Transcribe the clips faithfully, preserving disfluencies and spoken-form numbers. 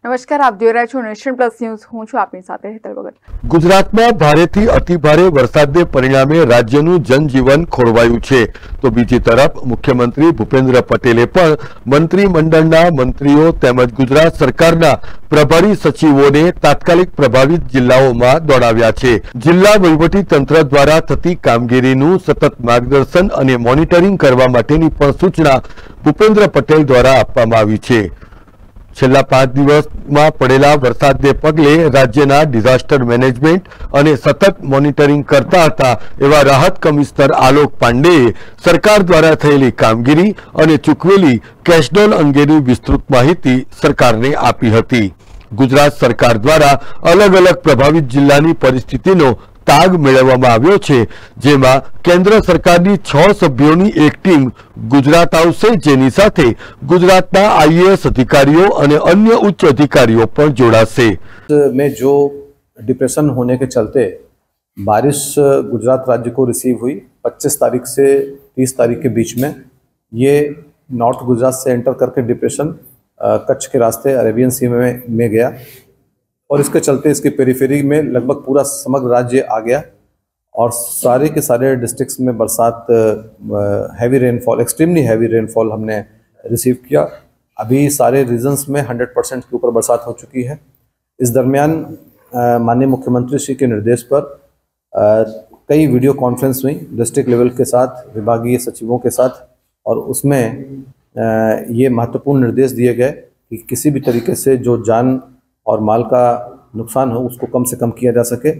નમસ્કાર, આપ જોઈ રહ્યા છો નેશન પ્લસ ન્યૂઝ। હું છું આપની સાથે હેતલ ભગત। ગુજરાતમાં ભારેથી અતિભારે વરસાદને પરિણામે રાજ્યનું જનજીવન ખોરવાયું છે, તો બીજી તરફ મુખ્યમંત્રી ભૂપેન્દ્ર પટેલે પણ મંત્રીમંડળના મંત્રીઓ તેમજ ગુજરાત સરકારના પ્રભારી સચિવોને તાત્કાલિક પ્રભાવિત જિલ્લાઓમાં દોડાવ્યા છે। જિલ્લા વહીવટી તંત્ર દ્વારા થતી કામગીરીનું સતત માર્ગદર્શન અને મોનિટરિંગ કરવા માટેની પણ સૂચના ભૂપેન્દ્ર પટેલ દ્વારા આપવામાં આવી છે। છેલ્લા પાંચ દિવસમાં પડેલા વરસાદને પગલે રાજ્યના ડિઝાસ્ટર મેનેજમેન્ટ અને સતત મોનિટરિંગ કરતા હતા એવા રાહત કમિશનર આલોક પાંડેએ સરકાર દ્વારા થયેલી કામગીરી અને ચૂકવેલી કેશડોલ અંગેની વિસ્તૃત માહિતી સરકારને આપી હતી। ગુજરાત સરકાર દ્વારા અલગ અલગ પ્રભાવિત જિલ્લાની પરિસ્થિતિનો તાગ મેળવવામાં આવ્યો છે, જેમાં કેન્દ્ર સરકારની છ સભ્યોની એક ટીમ ગુજરાત આવશે, જેની સાથે ગુજરાતના આઈએએસ अधिकारियों અને अन्य उच्च अधिकारियों पर जोड़ाશે। में जो डिप्रेशन होने के चलते बारिश गुजरात राज्य को रिसीव हुई पच्चीस तारीख से तीस तारीख के बीच में। ये नॉर्थ गुजरात से एंटर करके डिप्रेशन कच्छ के रास्ते अरेबियन सी में, में गया और इसके चलते इसकी पेरिफेरी में लगभग पूरा समग्र राज्य आ गया और सारे के सारे डिस्ट्रिक्ट्स में बरसात heavy rainfall, extremely heavy rainfall हमने रिसीव किया। अभी सारे रीजन्स में हंड्रेड परसेंट के ऊपर बरसात हो चुकी है। इस दरमियान माननीय मुख्यमंत्री श्री के निर्देश पर आ, कई वीडियो कॉन्फ्रेंस हुई डिस्ट्रिक्ट लेवल के साथ, विभागीय सचिवों के साथ, और उसमें आ, ये महत्वपूर्ण निर्देश दिए गए कि किसी भी तरीके से जो जान और माल का नुकसान हो उसको कम से कम किया जा सके।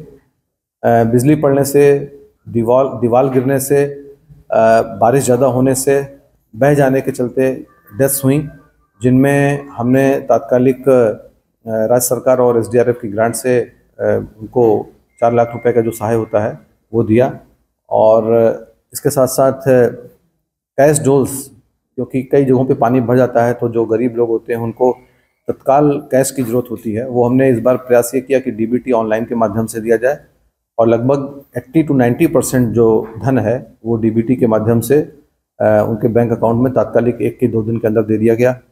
बिजली पड़ने से, दीवार दीवार गिरने से, बारिश ज़्यादा होने से, बह जाने के चलते डेथ्स हुई, जिनमें हमने तात्कालिक राज्य सरकार और एसडीआरएफ की ग्रांट से उनको चार लाख रुपए का जो सहाय होता है वो दिया। और इसके साथ साथ कैश डोल्स, क्योंकि कई जगहों पे पानी भर जाता है तो जो गरीब लोग होते हैं उनको तत्काल कैश की ज़रूरत होती है, वो हमने इस बार प्रयास ये किया कि डीबीटी ऑनलाइन के माध्यम से दिया जाए और लगभग अस्सी टू नब्बे परसेंट जो धन है वो डीबीटी के माध्यम से आ, उनके बैंक अकाउंट में तात्कालिक एक के दो दिन के अंदर दे दिया गया।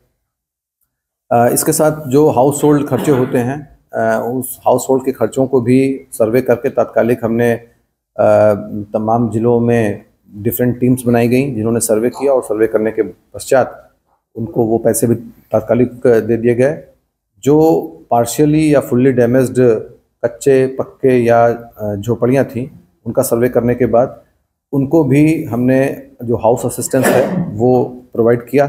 आ, इसके साथ जो हाउस होल्ड खर्चे होते हैं, आ, उस हाउस होल्ड के खर्चों को भी सर्वे करके तात्कालिक हमने आ, तमाम ज़िलों में डिफरेंट टीम्स बनाई गई जिन्होंने सर्वे किया और सर्वे करने के पश्चात उनको वो पैसे भी तात्कालिक दे दिए गए। जो पार्शियली या फुल्ली डैमेज्ड कच्चे पक्के या झोपड़ियाँ थीं उनका सर्वे करने के बाद उनको भी हमने जो हाउस असिस्टेंस है वो प्रोवाइड किया।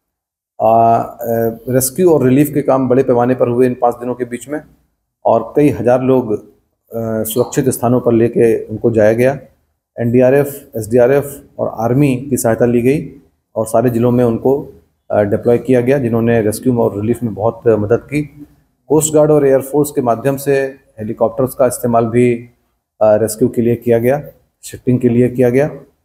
रेस्क्यू और रिलीफ के काम बड़े पैमाने पर हुए इन पाँच दिनों के बीच में और कई हज़ार लोग आ, सुरक्षित स्थानों पर लेके उनको जाया गया। एनडीआरएफ, एसडीआरएफ और आर्मी की सहायता ली गई और सारे ज़िलों में उनको डिप्लॉय किया गया, जिन्होंने रेस्क्यू और रिलीफ में बहुत मदद की। कोस्ट गार्ड और एयरफोर्स के माध्यम से हेलीकॉप्टर्स का इस्तेमाल भी रेस्क्यू के लिए किया गया, शिफ्टिंग के लिए किया गया।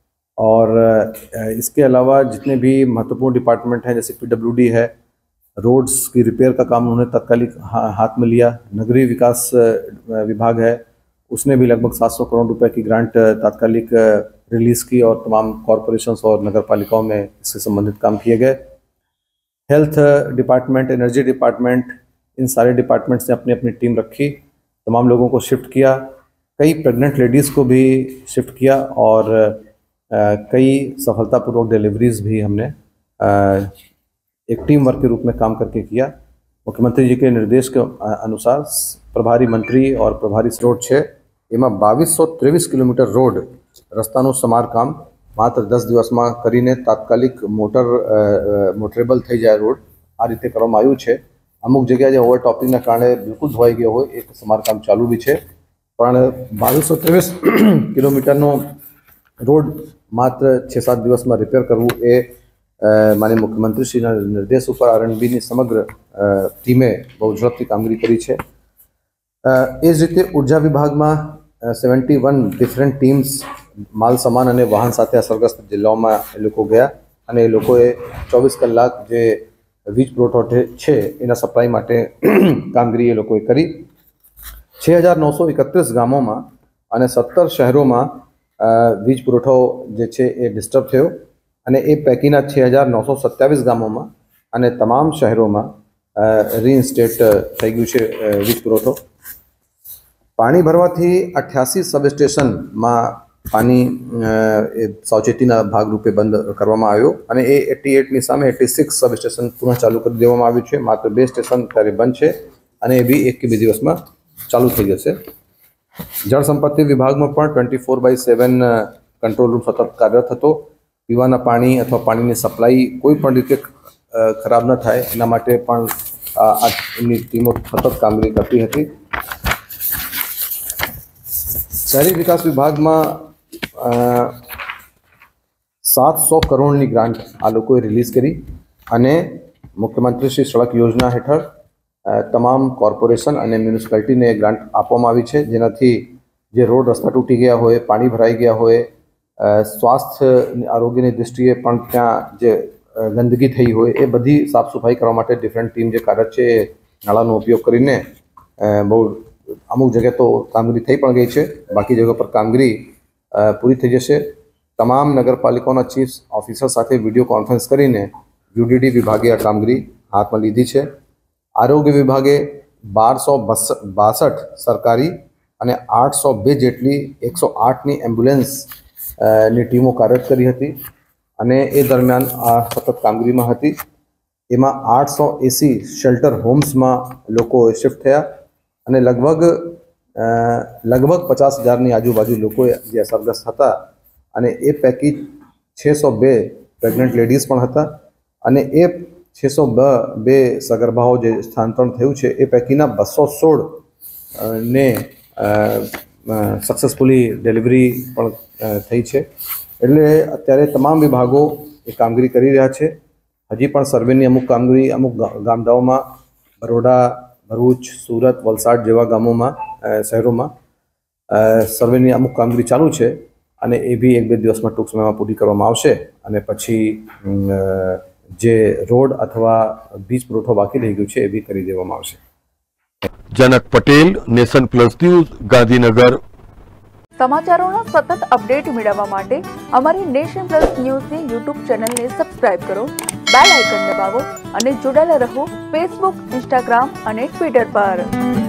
और इसके अलावा जितने भी महत्वपूर्ण डिपार्टमेंट हैं जैसे पीडब्ल्यूडी है, रोड्स की रिपेयर का काम उन्होंने तात्कालिक हाथ में लिया। नगरीय विकास विभाग है, उसने भी लगभग सात सौ करोड़ रुपए की ग्रांट तात्कालिक रिलीज़ की और तमाम कॉरपोरेशंस और नगर पालिकाओं में इससे संबंधित काम किए गए। हेल्थ डिपार्टमेंट, एनर्जी डिपार्टमेंट, इन सारे डिपार्टमेंट्स ने अपनी अपनी टीम रखी, तमाम लोगों को शिफ्ट किया। कई प्रेग्नेंट लेडीज़ को भी शिफ्ट किया और आ, कई सफलतापूर्वक डिलीवरीज भी हमने आ, एक टीम वर्क के रूप में काम करके किया। मुख्यमंत्री जी के निर्देश के अनुसार प्रभारी मंत्री और प्रभारी रोड छः एમાં बावीसो ત્રેવીસ किलोमीटर रोड रस्ताનું સમારકામ માત્ર દસ દિવસમાં કરીને તાત્કાલિક મોટર મોટરેબલ થઈ જાય રોડ આ રીતે કરવામાં આવ્યું છે। અમુક જગ્યાએ ઓવરટોપિંગના કારણે બિલકુલ ધોવાઈ ગયો હોય એક સમારકામ ચાલુ બી છે, પણ બાવીસો ત્રેવીસ કિલોમીટરનો રોડ માત્ર છ સાત દિવસમાં રિપેર કરવું એ માનનીય મુખ્યમંત્રીશ્રીના નિર્દેશ ઉપર આરએનબીની સમગ્ર ટીમે બહુ ઝડપથી કામગીરી કરી છે। એ જ રીતે ઉર્જા વિભાગમાં સેવન્ટી વન ડિફરન્ટ ટીમ્સ માલ સામાન અને વાહન સાથે અસરગ્રસ્ત જિલ્લાઓમાં એ લોકો ગયા અને એ લોકોએ ચોવીસ કલાક જે વીજ પુરવઠો છે એના સપ્લાય માટે કામગીરી એ લોકોએ કરી। છ હજાર નવસો એકત્રીસ ગામોમાં અને સત્તર શહેરોમાં વીજ પુરવઠો જે છે એ ડિસ્ટર્બ થયો અને એ પૈકીના છ હજાર નવસો સત્યાવીસ ગામોમાં અને તમામ શહેરોમાં રીઇન્સ્ટેટ થઈ ગયું છે વીજ પુરવઠો. પાણી ભરવાથી અઠ્યાસી સબસ્ટેશનમાં પાણી સાવચેતીના ભાગરૂપે બંધ કરવામાં આવ્યો અને એ એટી એટની સામે એટી સિક્સ સબસ્ટેશન પુનઃ ચાલુ કરી દેવામાં આવ્યું છે. માત્ર બે સ્ટેશન ત્યારે બંધ છે અને એ બી એક કે બે દિવસમાં ચાલુ થઈ જશે. જળ સંપત્તિ વિભાગમાં પણ twenty four by seven control room સતત કાર્યરત હતો. પીવાના પાણી અથવા પાણીની સપ્લાય કોઈ પણ રીતે ખરાબ ન થાય એના માટે પણ આ એમની ટીમો સતત કામગીરી કરતી હતી. શહેરી વિકાસ વિભાગમાં સાતસો કરોડની ગ્રાન્ટ આ લોકોએ રિલીઝ કરી અને મુખ્યમંત્રી શ્રી સડક યોજના હેઠળ તમામ કોર્પોરેશન અને મ્યુનિસિપાલિટીને ગ્રાન્ટ આપવામાં આવી છે, જેનાથી જે રોડ રસ્તા તૂટી ગયા હોય, પાણી ભરાઈ ગયા હોય, સ્વાસ્થ્ય આરોગ્યની દૃષ્ટિએ પણ ત્યાં જે ગંદકી થઈ હોય એ બધી સાફ સફાઈ કરવા માટે ડિફરન્ટ ટીમ જે કાર્યરત છે એ નાળાનો ઉપયોગ કરીને બહુ અમુક જગ્યાએ તો કામગીરી થઈ પણ ગઈ છે, બાકી જગ્યા પર કામગીરી પૂરી થઈ જશે. તમામ નગરપાલિકાઓના ચીફ ઓફિસર સાથે વિડીયો કોન્ફરન્સ કરીને યુડીડી વિભાગે આ કામગીરી હાથમાં લીધી છે. આરોગ્ય વિભાગે બારસો બાસઠ સરકારી અને આઠસો બે જેટલી એકસો આઠની એમ્બ્યુલન્સ ની ટીમો કાર્યરત કરી હતી અને એ દરમિયાન આ સતત કામગીરીમાં હતી. એમાં આઠસો એસી શેલ્ટર હોમ્સમાં લોકો શિફ્ટ થયા અને લગભગ લગભગ પચાસ હજારની આજુબાજુ લોકો જે અસરગ્રસ્ત હતા અને એ પૈકી છસો બે પ્રેગ્નન્ટ લેડીઝ પણ હતા અને એ છસો બે સગર્ભાઓ જે સ્થાનાંતરણ થયું છે એ પૈકીના બસો સોળ ને સક્સેસફુલી ડિલિવરી પણ થઈ છે. એટલે અત્યારે તમામ વિભાગો એ કામગીરી કરી રહ્યા છે. હજી પણ સર્વેની અમુક કામગીરી અમુક ગામડાઓમાં બરોડા, ભરૂચ, સુરત, વલસાડ જેવા ગામોમાં શહેરોમાં સર્વેની અમુક કામગીરી ચાલુ છે અને એ બી એક બે દિવસમાં ટૂંક સમયમાં પૂરી કરવામાં આવશે અને પછી જે રોડ અથવા વીજ પુરવઠો બાકી રહી ગયું છે એ બી કરી દેવામાં આવશે. Janak Patel, Nation Plus News, Gandhinagar. સમાચારોના સતત અપડેટ મેળવવા માટે અમારી નેશન પ્લસ ન્યૂઝની યુટ્યુબ ચેનલને સબસ્ક્રાઇબ કરો, બેલ આઇકન દબાવો અને જોડાયેલા રહો ફેસબુક, ઇન્સ્ટાગ્રામ અને ટ્વિટર પર.